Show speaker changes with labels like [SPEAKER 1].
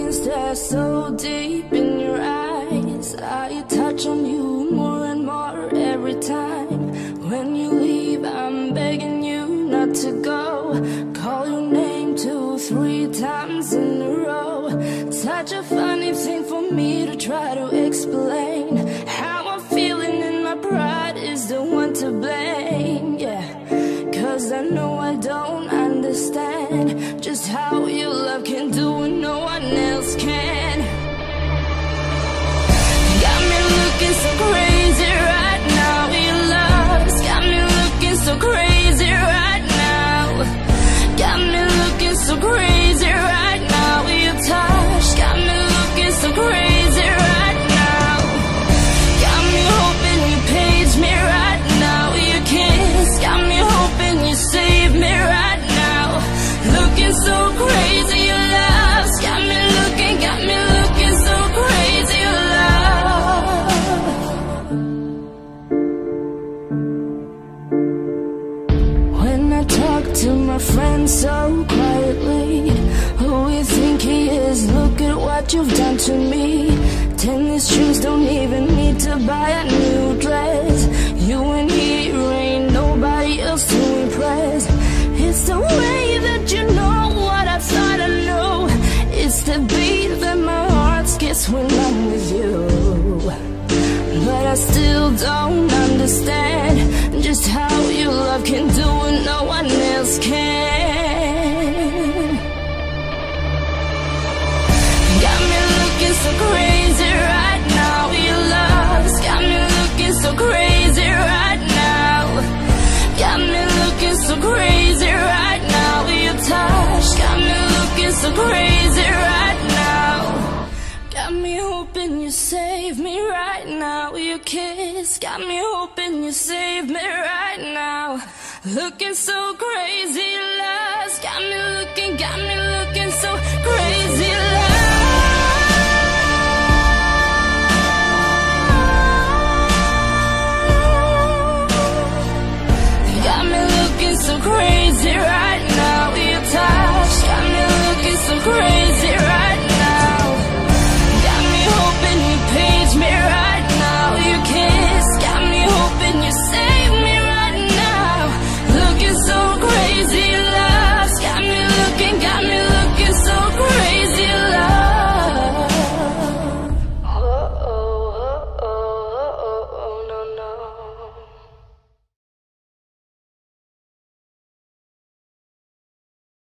[SPEAKER 1] stare so deep in your eyes. I touch on you more and more every time. When you leave, I'm begging you not to go. Call your name 2, 3 times in a row. Such a funny thing for me to try to explain. How I'm feeling and my pride is the one to blame. Yeah, 'cause I know I don't understand just how your love can do what no one else can. Got me looking so crazy right now. Your love's got me looking so crazy right now. Got me looking so crazy right now. Your touch got me looking so crazy right now. Got me hoping you page me right now. Your kiss got me hoping you save me right now. Looking so crazy, your love's got me looking so crazy, your love. When I talk to my friends so quietly, who you think he is? Look at what you've done to me. Tennis shoes, don't even need to buy a new dress. You and he ain't nobody else to impress. It's the way that you know what I thought I knew. It's the beat that my heart skips when I'm with you. But I still don't understand just how your love can do what no one else can. Got me looking so crazy right now. Your love's got me looking so crazy right now. Got me looking so crazy right now. Your touch got me looking so crazy right now. Got me hoping you save me right now. Your kiss got me hoping you save me right now. Looking so crazy, love's got me looking so crazy, love. Got me looking so crazy right now. Your touch got me looking so crazy right now. Got me hoping you page me right now. Your kiss got me hoping you save me right now. Looking so crazy, love's got me looking